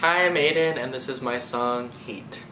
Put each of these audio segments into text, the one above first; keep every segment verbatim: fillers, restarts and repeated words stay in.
Hi, I'm Aiden, and this is my song, Heat.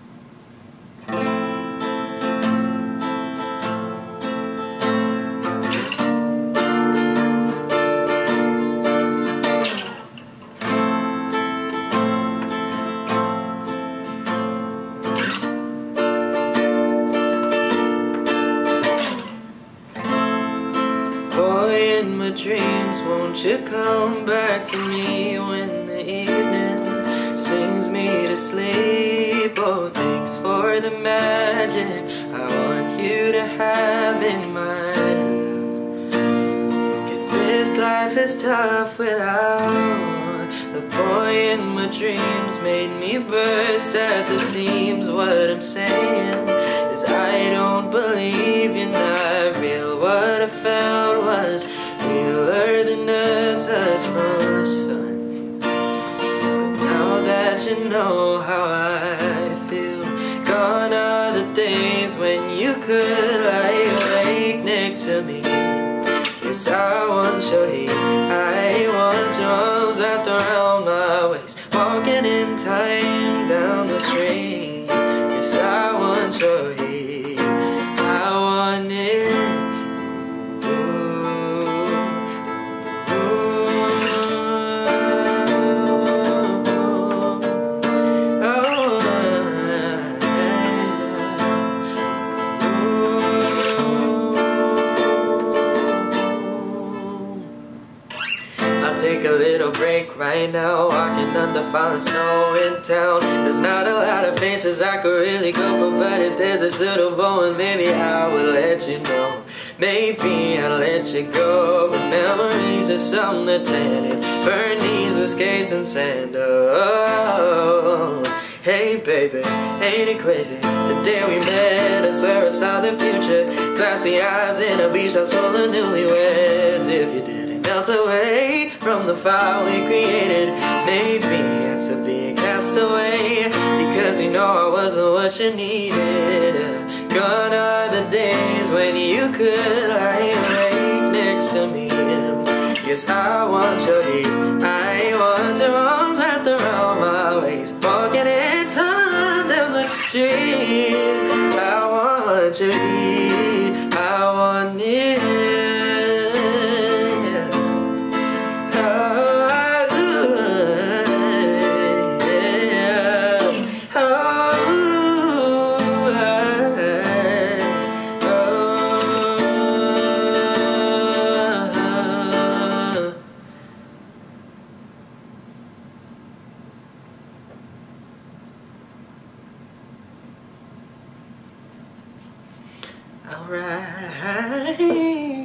Boy, in my dreams, won't you come back to me when the evening sings me to sleep? Oh, thanks for the magic I want you to have in my life. 'Cause this life is tough without the boy in my dreams. Made me burst at the seams. What I'm saying is I don't believe you're not real. What I felt was realer than a touch from the sun. You know how I feel. Gone are the days when you could lie awake next to me. Yes, I want your heat. I want your arms wrapped around my waist. Walking in time down the street. Yes, I want your heat. I want it. Take a little break right now, walking under falling snow in town. There's not a lot of faces I could really go for, but if there's a suitable one, maybe I will let you know. Maybe I'll let you go. Memories of summer tanning, burn knees with skates and sandals. Hey baby, ain't it crazy? The day we met, I swear I saw the future. Glassy eyes in a beach house full of newlyweds. If you didn't melt away from the fire we created, maybe it's to be a castaway. Because you know I wasn't what you needed. Gone are the days when you could lie awake next to me. Yes, I want your heat. I want your arms wrapped around my waist. Walking in time down the street. I want your heat. I want it. Alright.